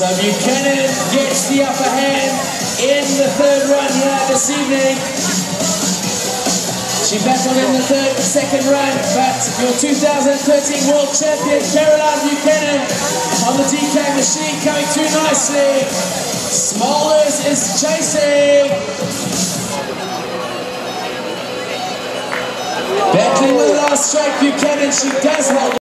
So Buchanan gets the upper hand in the third run here this evening. She battled in the second run, but your 2013 World Champion Caroline Buchanan on the DK machine coming through nicely. Smolders is chasing. Battling with the last straight, Buchanan, she does hold